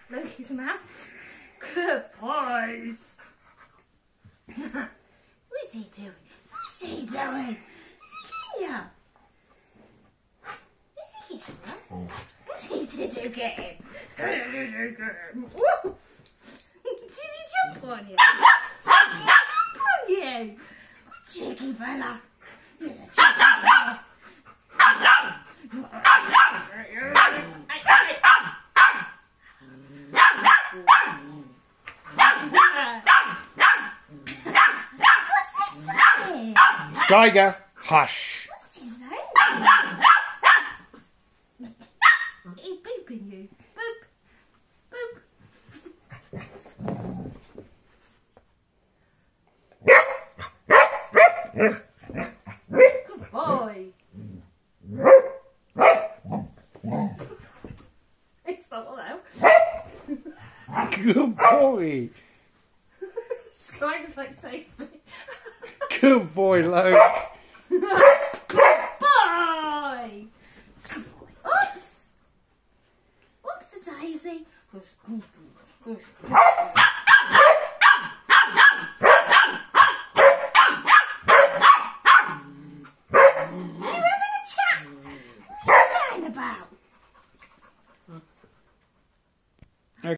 Look, he's a man. Good boys. What's he doing? What's he doing? Is he getting you? Is he getting you? What's he to get him? Woo! Did he jump on you? Did he jump on you? Cheeky fella. He's a cheeky fella. What's he saying? Skygge, hush. What's he saying? He's booping you. Boop. Boop. Good boy. It's not allowed. Good boy. Skygge's like, save me. Good boy, Luke. Good boy. Oops. Oops, a daisy. Good boy.